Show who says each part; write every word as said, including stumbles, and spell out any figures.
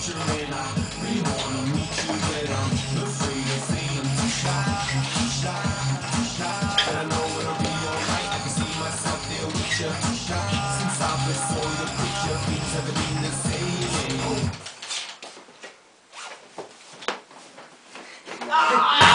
Speaker 1: future and I really wanna meet you, but I'm afraid of saying I'm too shy, too shy, too shy. But I know it'll be alright, I can see myself there with you. Since I first saw your picture, things haven't been the same. Oh. Ah!